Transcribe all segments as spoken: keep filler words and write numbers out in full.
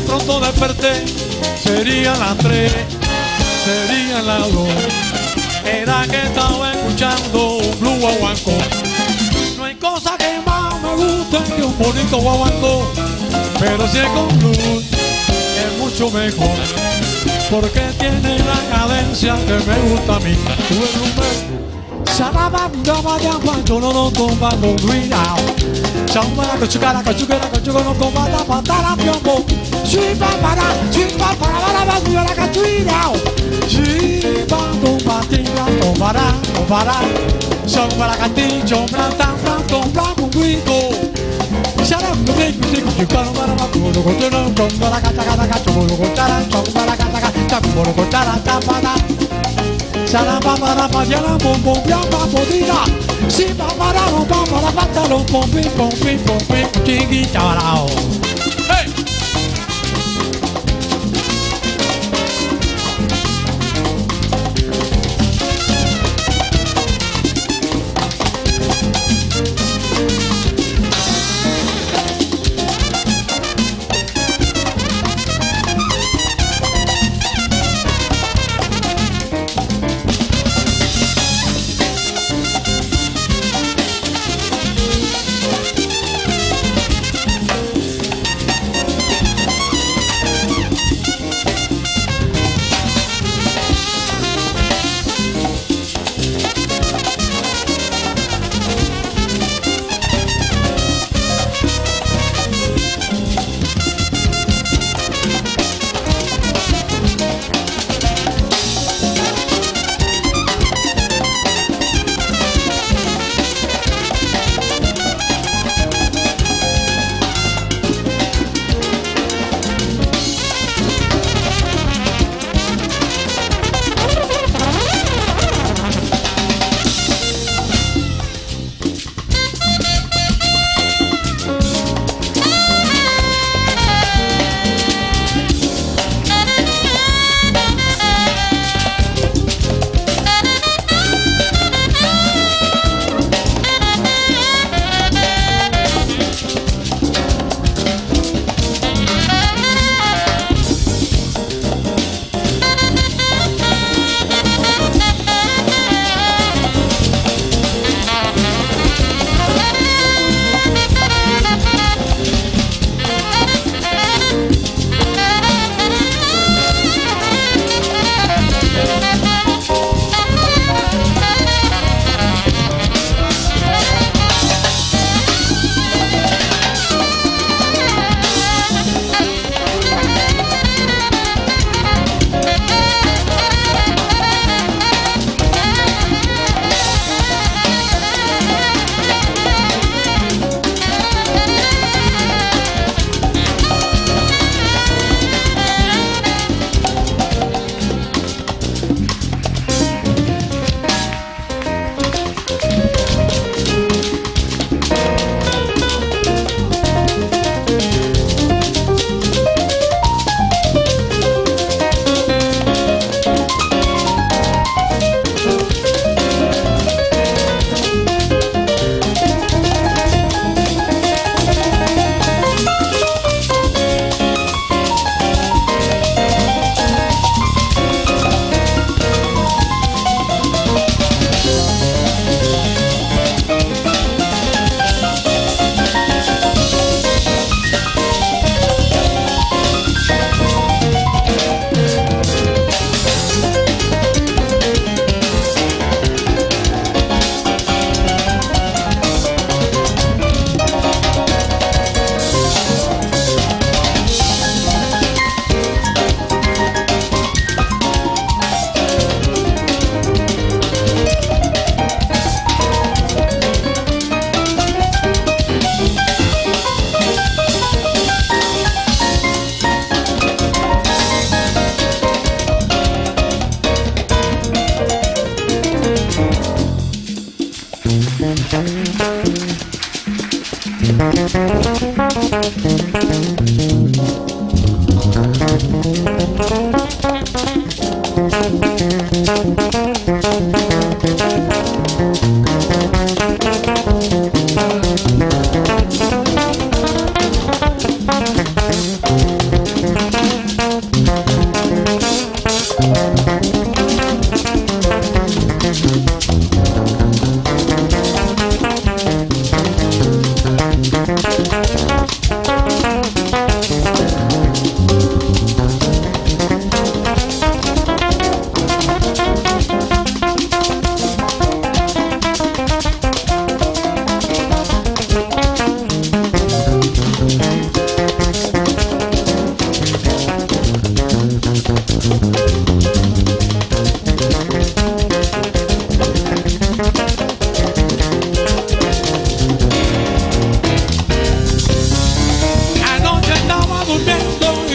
pronto desperté, serían las tres, serían las dos. Era que estaba escuchando un blue guaguancó. No hay cosa que más me guste que un bonito guaguancó, pero si es con blues es mucho mejor, porque tiene la cadencia que me gusta a mí. Hey!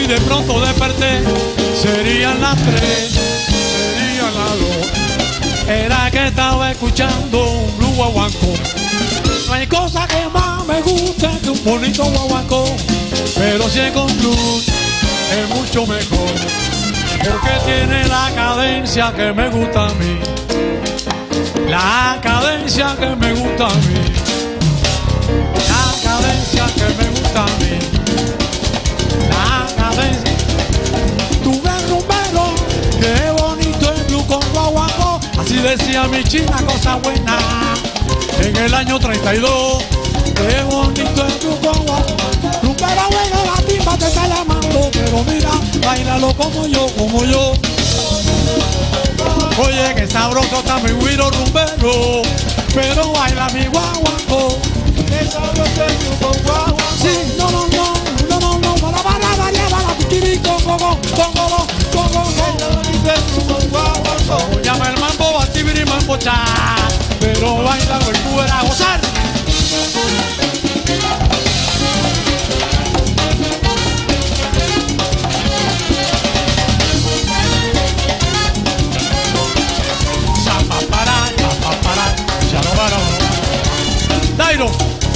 de pronto desperté. Serían las tres, serían las dos. Era que estaba escuchando un blue guaguancó. No hay cosa que más me guste que un bonito guaguancó. Pero si es con blues es mucho mejor, porque tiene la cadencia que me gusta a mí. La cadencia que me gusta a mí. La cadencia que me gusta a mí. La cadencia. Tu ves rumbero, qué bonito el blue con guaguancó. Así decía mi china, cosa buena, en el año treinta y dos. Qué bonito el blue con guaguancó. Rumbero bueno, la timba te está llamando, pero mira, bailalo como yo, como yo. Oye, que sabroso está mi güiro rumbero, pero baila mi guaguancó. Que sabroso es tu guaguancó. Sí, no, no, no, no, no, no, para, para, para, para, pichiri, congo, congo, congo, congo, congo. Llama el mambo, batibiri, mambo, cha, pero baila el fuera a gozar. Dairo.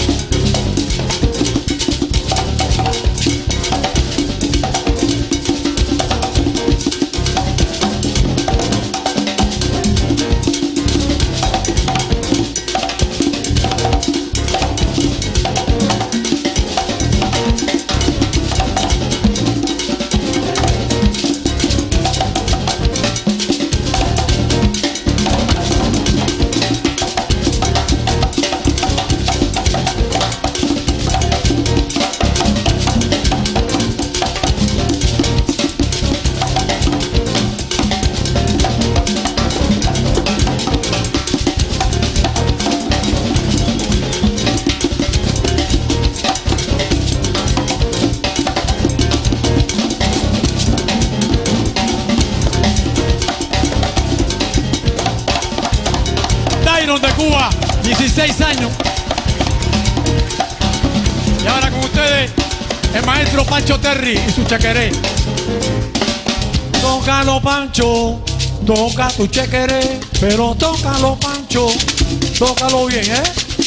De Cuba, dieciséis años. Y ahora con ustedes el maestro Pancho Terry y su chequeré. Tócalo, Pancho, toca tu chequeré, pero tócalo, Pancho, tócalo bien, ¿eh?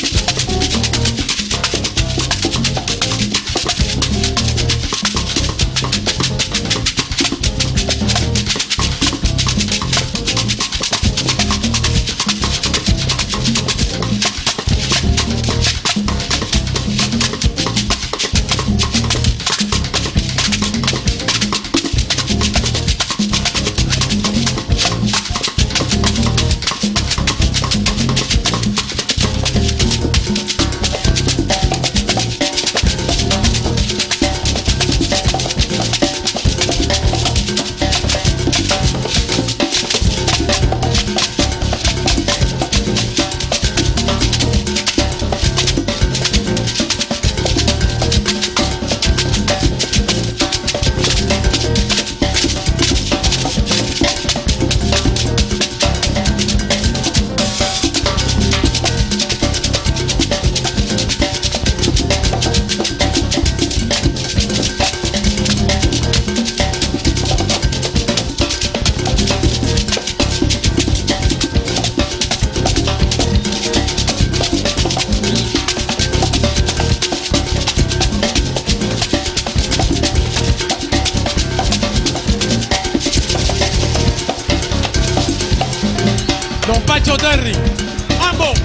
Don Pancho Terry, ¡mambo!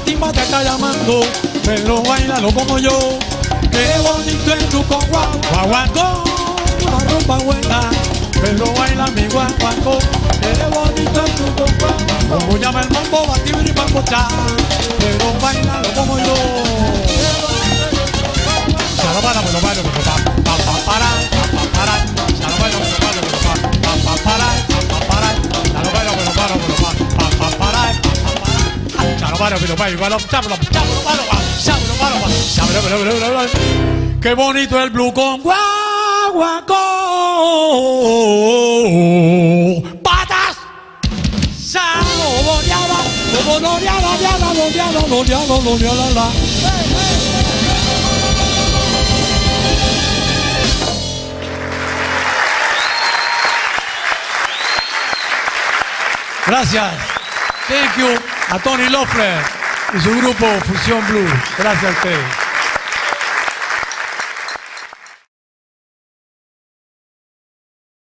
timba te está llamando, pero bailalo como yo. Qué bonito es tu con guaguancó, una rumba buena, pero baila mi guaguancó. Qué bonito es tu con guaguancó, como llama el mambo, batibri y mambo cha, pero bailalo como yo. Ya lo bailo, me lo bailo, me lo bailo, pa pa para, pa pa para, ya lo bailo, me lo bailo, me lo bailo, pa pa para, pa pa para, ya lo bailo, me lo bailo, me lo bailo, pa pa para, pa pa para, ya lo bailo, me lo bailo, me lo bailo, ya me lo bailo, ya me lo bailo, ya me lo bailo, ya me lo bailo, me lo bailo. Qué bonito el blue con guaguancó. Patas. Sao, boleada, boleada, boleada, boleada, boleada, boleada. Gracias. Thank you a Tony Loeffler y su grupo Fusión Blue. Gracias a ustedes.